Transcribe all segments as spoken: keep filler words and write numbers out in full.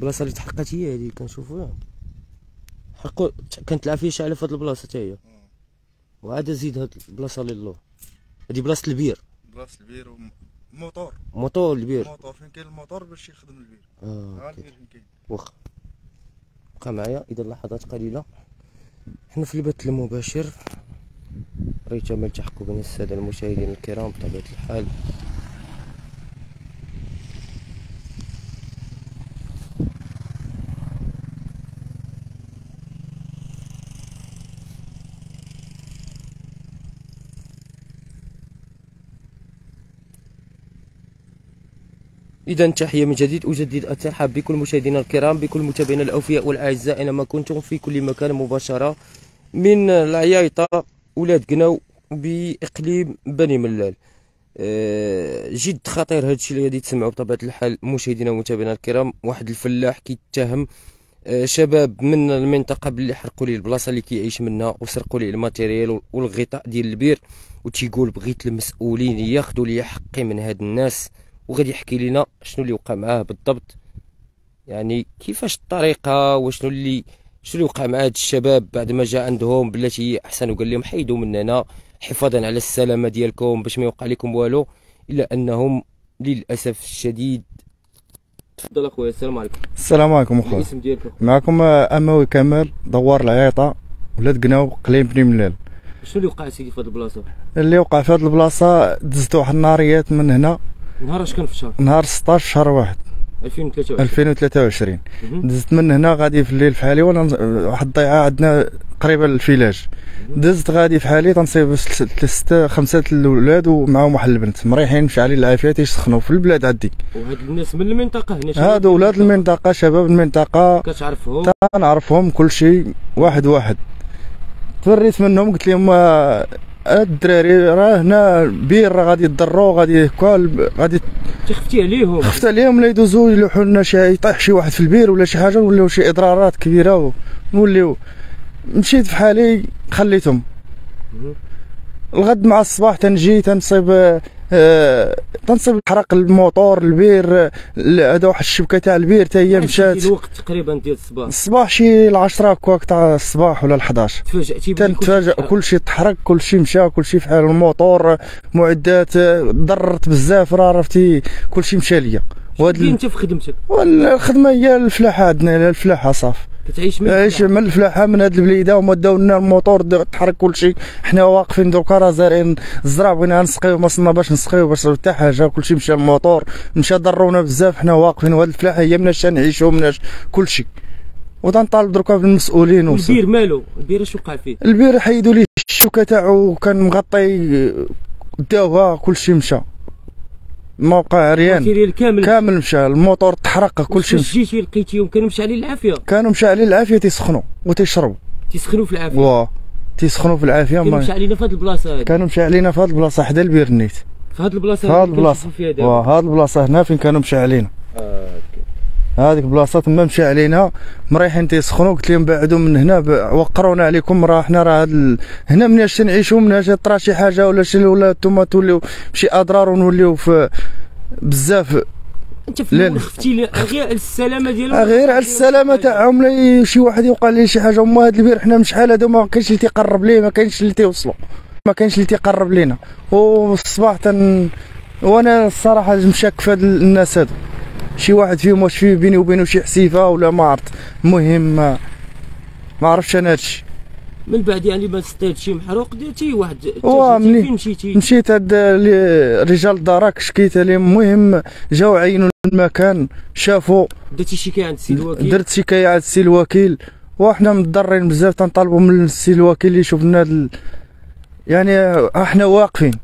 البلاصه اللي تحرقات هي هذه كنشوفوها. حرقوا كانت العافيه شاعله في هذه البلاصه حتى هي. وعاد زيد هاد البلاصه للور. هذه بلاصه البير. بلاصه البير وموطور. موطور البير. موطور فين كاين الموطور باش يخدم البير. اه ها البير فين كاين. واخا. بقى معايا اذا لحظات قليله. حنا في البث المباشر. ريتم التحكم بين الساده المشاهدين الكرام بطبيعه الحال. إذا تحية من جديد، أجدد الترحاب بكل مشاهدينا الكرام، بكل متابعينا الأوفياء والأعزاء أينما كنتم في كل مكان، مباشرة من العيايطة ولاد قناو بإقليم بني ملال. أه جد خطير هذا الشيء اللي غادي تسمعوا بطبيعة الحال مشاهدينا ومتابعينا الكرام. واحد الفلاح كيتهم أه شباب من المنطقة باللي حرقوا ليه البلاصة اللي كيعيش منها وسرقوا ليه الماتيريال والغطاء ديال البير، وتيقول بغيت المسؤولين ياخذوا لي حقي من هاد الناس، وغادي يحكي لنا شنو اللي وقع معاه بالضبط، يعني كيفاش الطريقه وشنو اللي شنو اللي وقع مع هاد الشباب بعد ما جا عندهم بلاتي احسن وقال لهم حيدوا من هنا حفاظا على السلامه ديالكم باش ما يوقع لكم والو، الا انهم للاسف الشديد. تفضل اخويا. السلام عليكم. السلام عليكم اخويا. الاسم ديالك؟ معكم اموي كمال، دوار العياطه ولاد قناو قليم بني ملال. شنو اللي وقع سيدي في هاد البلاصه؟ اللي وقع في هاد البلاصه دزت واحد الناريات من هنا. نهار اش كان في الشهر؟ نهار ستطاش شهر واحد ألفين وثلاثة وعشرين. ألفين وثلاثة وعشرين. دزت من هنا غادي في الليل في حالي، وانا واحد الضيعه عندنا قريبه للفيلاج. دزت غادي في حالي تنصيب ثلاثه خمسه الاولاد ومعاهم واحد البنت مريحين مشعلين العافيه تيسخنوا في البلاد عندي. وهاد الناس من المنطقه هنا؟ هادو ولاد المنطقه، شباب المنطقه. كتعرفهم؟ تنعرفهم كلشي واحد واحد. تفريت منهم قلت لهم الدراري راه هنا بير راه غادي يضروا غادي هكا غادي. تخفتي عليهم؟ خفت عليهم لا يدوزوا يلوحوا لنا شي يطيح شي واحد في البير ولا شي حاجه ونوليو شي اضرارات كبيره ونوليو. مشيت في حالي خليتهم. الغد مع الصباح تنجي تنصيب آه تنصيب حرق الموطور البير هذا واحد الشبكه تاع البير حتى هي مشات. الوقت تقريبا ديال الصباح؟ الصباح شي العشرة هكاك تاع الصباح ولا الحداش. تفاجأتي؟ تنتفاجأ كلشي تحرق كلشي مشى كلشي في حال الموطور معدات ضررت بزاف راه عرفتي كلشي مشى ليا. وهاد انت في خدمتك؟ الخدمه هي الفلاحه عندنا الفلاحه صافي. كتعيش من عايش من الفلاحه من هاد البليده وما داو لنا الموطور تحرك كلشي. حنا واقفين دوكا راه زارعين الزرع بغينا نسقيو ما صلنا باش نسقيو باش حتى حاجه كلشي مشى الموطور مشى ضرونا بزاف. حنا واقفين وهاد الفلاحه هي مناش نعيشو مناش كلشي وتنطالب دركا بالمسؤولين. البير مالو؟ البير اش وقع فيه؟ البير حيدوا ليه الشوكه تاعو كان مغطي داوها كلشي مشى ما بقى عريان. الماتيريال كامل كامل مشى الموطور تحرق كلشي. جيتي لقيتيهم كانوا مشعلين العافيه؟ كانوا مشعلين العافيه تيسخنوا وتيشربوا. تيسخنوا في العافيه؟ واه تيسخنوا في العافيه. كانوا مشعلين في هذه البلاصه هذه؟ كانوا مشعلين في هذه البلاصه حدا البير النيت. في هذه البلاصه في هذه البلاصه واه هذه البلاصه هنا فين كانوا مشعلين. اه هذيك البلاصه تما مشى علينا مريحين تيسخنوا. قلت لهم بعدوا من هنا وقرونا عليكم راه حنا راه ال... هنا مناش نعيشوا مناش طرا شي حاجه ولا شي ولا نتوما توليو بشي اضرار ونوليو في بزاف. انت في الاول خفتي غير على السلامه ديالهم؟ غير على السلامه تاعهم لا شي واحد يوقع ليه شي حاجه. هما هاد البير حنا من شحال هادو ما كاينش اللي تيقرب ليه ما كاينش اللي تيوصلوا ما كاينش اللي تيقرب لينا. والصباح تن وانا الصراحه مشاك في هاد الناس هادو شي واحد فيهم واش فيه بيني وبينه شي حسيفه ولا ما عرفت. المهم ما ما عرفتش انا هادشي. من بعد يعني ما صطيت شي محروق درتي واحد فين مشيتي؟ مشيت هاد رجال الدراك شكيت عليهم. المهم جاو عينوا المكان شافوا. درتي شكايه عند السي الوكيل؟ درت شكايه عند السي الوكيل وحنا مضرين بزاف تنطالبوا من السي الوكيل يشوف لنا ال... يعني احنا واقفين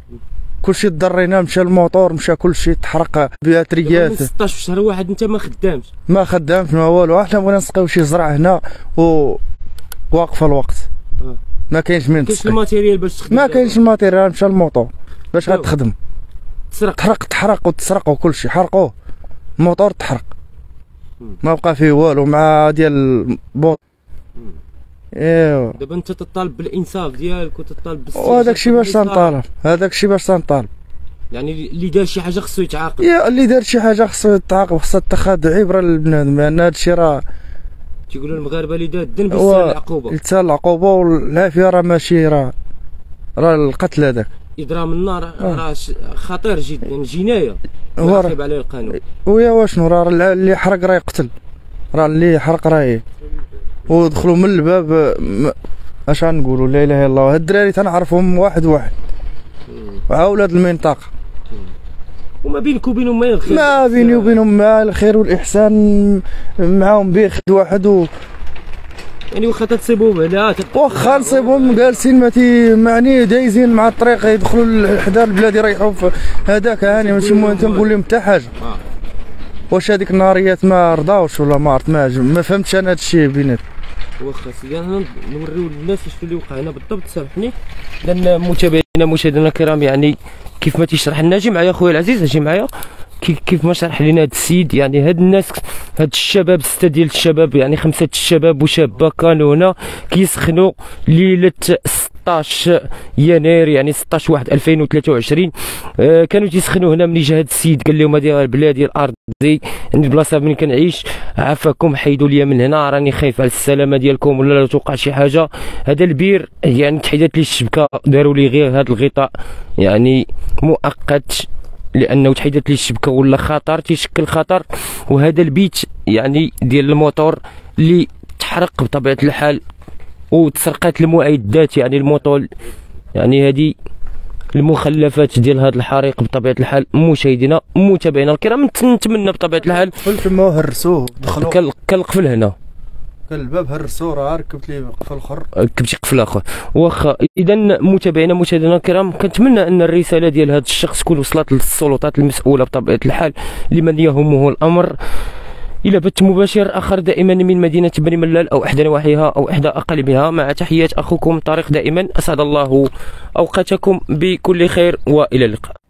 كلشي تضرينا مشى الموطور مشى كلشي تحرق بياتريات. من ستطاش في شهر واحد انت ما خدامش؟ ما خدامش ما والو. احنا بغينا نسقيو شي زرع هنا و واقفه الوقت. آه. ما كاينش من كاينش الماتيريال باش تخدم؟ ما كاينش الماتيريال مشى الموطور باش غتخدم. تسرق تحرق تحرق وتسرق وكلشي حرقوه الموطور تحرق ما بقى فيه والو مع ديال البوط. ايوا دابا انت تطالب بالانصاف ديالك وتطالب بالسجن. وهذاك الشيء باش تنطالب هذاك الشيء باش تنطالب يعني اللي دار شي حاجه خصو يتعاقب. يا اللي دار شي حاجه خصو يتعاقب، خصها تاخذ عبره للبنادم، لان هذا الشيء راه تيقولوا المغاربه اللي دار الذنب يستاهل العقوبه. يستاهل العقوبه، والعافيه راه ماشي راه راه القتل هذاك. اضرام النار راه خطير جدا، جنايه هو يعاقب عليه القانون. ويا واشنو راه اللي حرق راه يقتل، راه اللي يحرق راه ودخلوا من الباب. اش غنقولوا؟ لا اله الا الله. هاد الدراري تنعرفهم واحد واحد مع ولاد المنطقه، وما بينك وبينهم ما الخير، ما بيني وبينهم ما الخير والاحسان معاهم بخد واحد و... يعني واخا تصيبهم هنا واخا نصيبهم جالسين ما تي معني دايزين مع الطريق يدخلوا حدا البلاد يريحوا في هذاك. هاني ماشي مهم تنقول لهم حتى حاجه. واش هذيك النهاريات ما رضاوش ولا ما عرفت، ما ما فهمتش انا هذا الشيء بينات. واخا سيدي انا نوريو للناس شنو اللي وقع هنا بالضبط، سامحني لان متابعينا مشاهدينا الكرام يعني كيف ما تيشرح لنا. اجي معايا خويا العزيز، اجي معايا. كيف كيف ما شرح لنا هذا السيد، يعني هاد الناس هاد الشباب سته ديال الشباب، يعني خمسه الشباب وشابه كانوا هنا كيسخنوا ليله ستطاش يناير، يعني ستطاش واحد ألفين وثلاثة وعشرين. آه كانوا تيسخنوا هنا. ملي جا هاد السيد قال لهم هذه البلاد ديال ارضي، عندي البلاصه فين كنعيش، عافاكم حيدوا ليا من هنا، راني خايف على السلامه ديالكم ولا لا توقع شي حاجه. هذا البير يعني تحيدات لي الشبكه، داروا لي غير هذا الغطاء يعني مؤقت لانه تحيدت لي الشبكه ولا خطر، تيشكل خطر. وهذا البيت يعني ديال الموتور اللي تحرق بطبيعه الحال وتسرقات المعدات، يعني الموتور، يعني هذه المخلفات ديال هذا الحريق بطبيعه الحال. مشاهدينا متابعينا الكرام نتمنى بطبيعه الحال قفل تما هرسوه دخلوا كنقفل هنا كان الباب هرسوه، راه ركبت ليه قفل اخر، ركبتي قفل اخر. واخا اذا متابعينا مشاهدينا الكرام كنتمنى ان الرساله ديال هذا الشخص تكون وصلت للسلطات المسؤوله بطبيعه الحال لمن يهمه الامر. الى بث مباشر اخر دائما من مدينه بني ملال او احدى نواحيها او احدى اقاليمها، مع تحيات اخوكم طارق دائما. اسعد الله اوقاتكم بكل خير والى اللقاء.